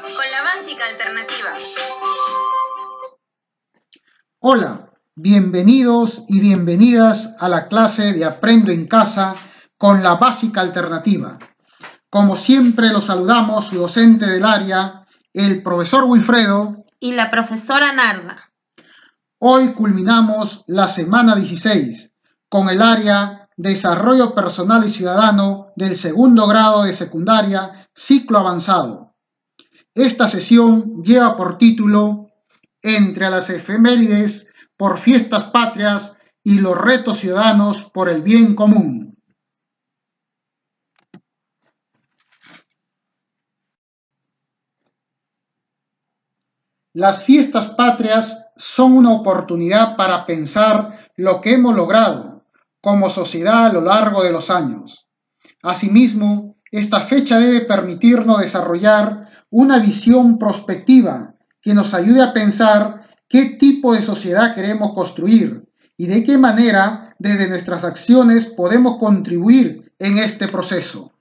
con la básica alternativa. Hola, bienvenidos y bienvenidas a la clase de Aprendo en Casa con la básica alternativa. Como siempre los saludamos su docente del área, el profesor Wilfredo y la profesora Narda. Hoy culminamos la semana 16 con el área Desarrollo Personal y Ciudadano del segundo grado de secundaria, ciclo avanzado. Esta sesión lleva por título Entre las efemérides por fiestas patrias y los retos ciudadanos por el bien común. Las fiestas patrias son una oportunidad para pensar lo que hemos logrado como sociedad a lo largo de los años. Asimismo, esta fecha debe permitirnos desarrollar una visión prospectiva que nos ayude a pensar qué tipo de sociedad queremos construir y de qué manera desde nuestras acciones podemos contribuir en este proceso.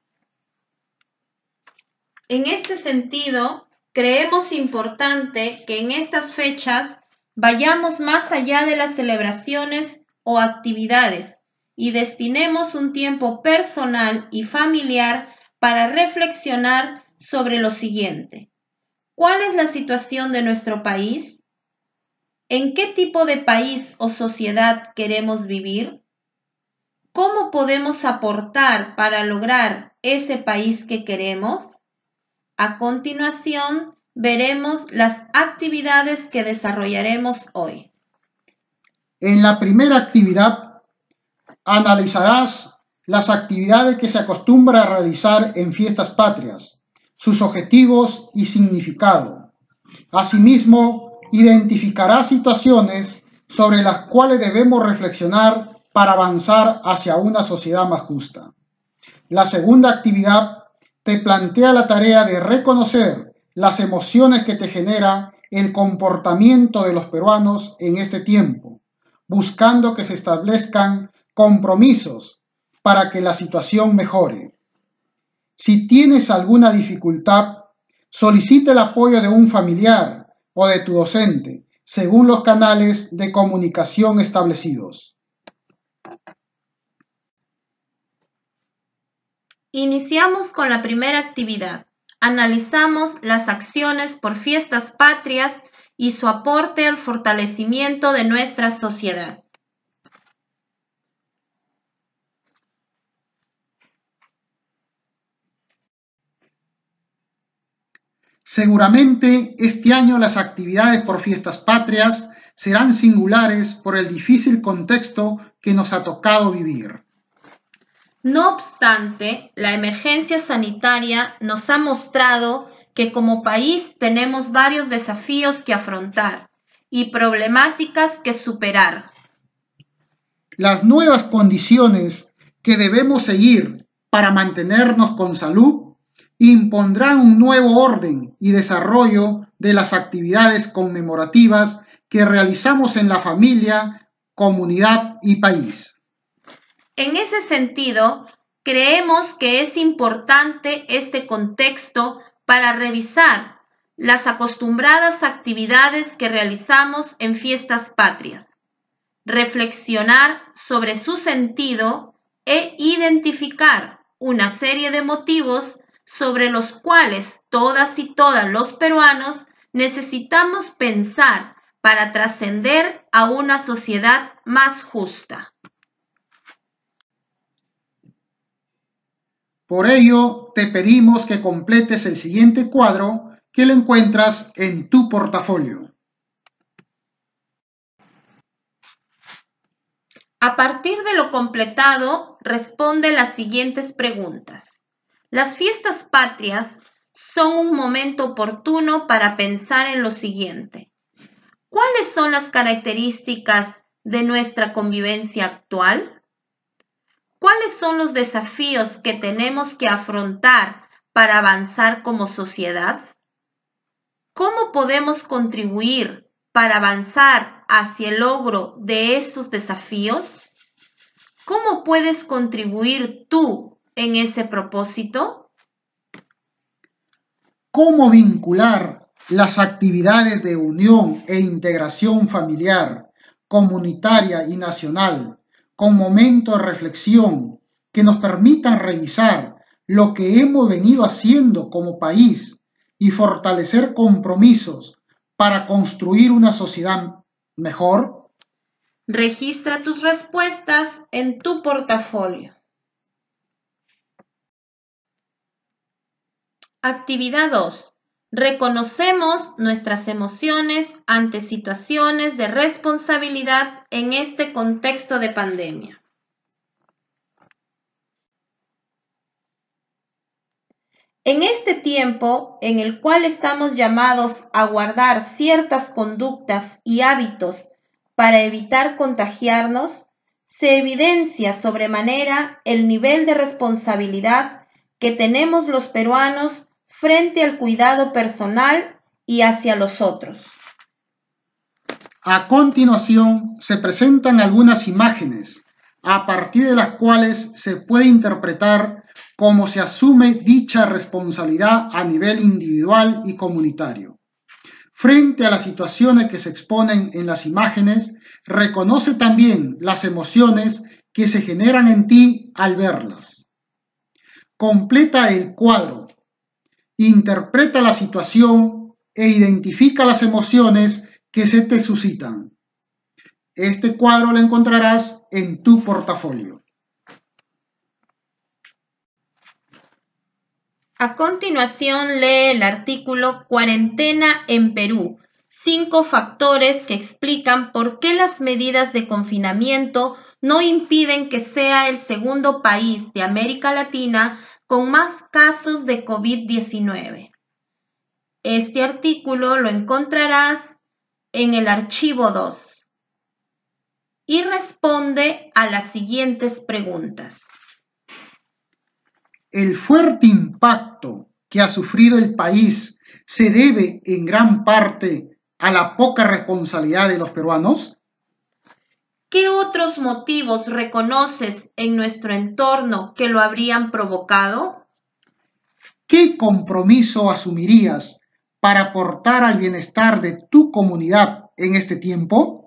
En este sentido, creemos importante que en estas fechas vayamos más allá de las celebraciones o actividades y destinemos un tiempo personal y familiar para reflexionar sobre lo siguiente. ¿Cuál es la situación de nuestro país? ¿En qué tipo de país o sociedad queremos vivir? ¿Cómo podemos aportar para lograr ese país que queremos? A continuación, veremos las actividades que desarrollaremos hoy. En la primera actividad, analizarás las actividades que se acostumbra a realizar en fiestas patrias, sus objetivos y significado. Asimismo, identificarás situaciones sobre las cuales debemos reflexionar para avanzar hacia una sociedad más justa. La segunda actividad te plantea la tarea de reconocer las emociones que te genera el comportamiento de los peruanos en este tiempo, buscando que se establezcan compromisos para que la situación mejore. Si tienes alguna dificultad, solicita el apoyo de un familiar o de tu docente, según los canales de comunicación establecidos. Iniciamos con la primera actividad. Analizamos las acciones por fiestas patrias y su aporte al fortalecimiento de nuestra sociedad. Seguramente este año las actividades por fiestas patrias serán singulares por el difícil contexto que nos ha tocado vivir. No obstante, la emergencia sanitaria nos ha mostrado que como país tenemos varios desafíos que afrontar y problemáticas que superar. Las nuevas condiciones que debemos seguir para mantenernos con salud impondrán un nuevo orden y desarrollo de las actividades conmemorativas que realizamos en la familia, comunidad y país. En ese sentido, creemos que es importante este contexto para revisar las acostumbradas actividades que realizamos en fiestas patrias, reflexionar sobre su sentido e identificar una serie de motivos sobre los cuales todas y todos los peruanos necesitamos pensar para trascender a una sociedad más justa. Por ello, te pedimos que completes el siguiente cuadro que lo encuentras en tu portafolio. A partir de lo completado, responde las siguientes preguntas. Las fiestas patrias son un momento oportuno para pensar en lo siguiente. ¿Cuáles son las características de nuestra convivencia actual? ¿Cuáles son los desafíos que tenemos que afrontar para avanzar como sociedad? ¿Cómo podemos contribuir para avanzar hacia el logro de estos desafíos? ¿Cómo puedes contribuir tú en ese propósito? cómo vincular las actividades de unión e integración familiar, comunitaria y nacional con momentos de reflexión que nos permitan revisar lo que hemos venido haciendo como país y fortalecer compromisos para construir una sociedad mejor? Registra tus respuestas en tu portafolio. Actividad 2. Reconocemos nuestras emociones ante situaciones de responsabilidad en este contexto de pandemia. En este tiempo en el cual estamos llamados a guardar ciertas conductas y hábitos para evitar contagiarnos, se evidencia sobremanera el nivel de responsabilidad que tenemos los peruanos frente al cuidado personal y hacia los otros. A continuación, se presentan algunas imágenes, a partir de las cuales se puede interpretar cómo se asume dicha responsabilidad a nivel individual y comunitario. Frente a las situaciones que se exponen en las imágenes, reconoce también las emociones que se generan en ti al verlas. Completa el cuadro, interpreta la situación e identifica las emociones que se te suscitan. Este cuadro lo encontrarás en tu portafolio. A continuación, lee el artículo Cuarentena en Perú. 5 factores que explican por qué las medidas de confinamiento no impiden que sea el segundo país de América Latina con más casos de COVID-19. Este artículo lo encontrarás en el archivo 2 y responde a las siguientes preguntas. El fuerte impacto que ha sufrido el país se debe en gran parte a la poca responsabilidad de los peruanos. ¿Qué otros motivos reconoces en nuestro entorno que lo habrían provocado? ¿Qué compromiso asumirías para aportar al bienestar de tu comunidad en este tiempo?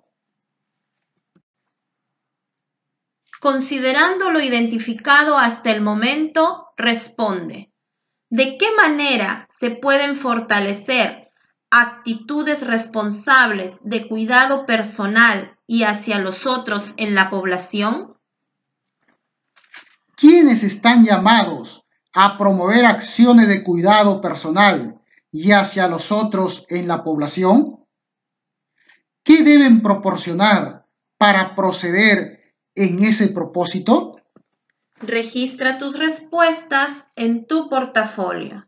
Considerando lo identificado hasta el momento, responde: ¿de qué manera se pueden fortalecer actitudes responsables de cuidado personal y hacia los otros en la población? ¿Quiénes están llamados a promover acciones de cuidado personal y hacia los otros en la población? ¿Qué deben proporcionar para proceder en ese propósito? Registra tus respuestas en tu portafolio.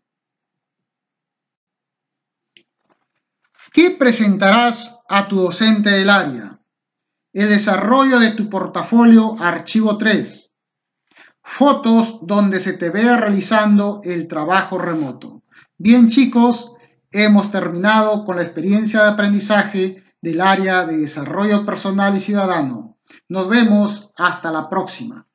¿Qué presentarás a tu docente del área? El desarrollo de tu portafolio archivo 3. Fotos donde se te vea realizando el trabajo remoto. Bien, chicos, hemos terminado con la experiencia de aprendizaje del área de desarrollo personal y ciudadano. Nos vemos hasta la próxima.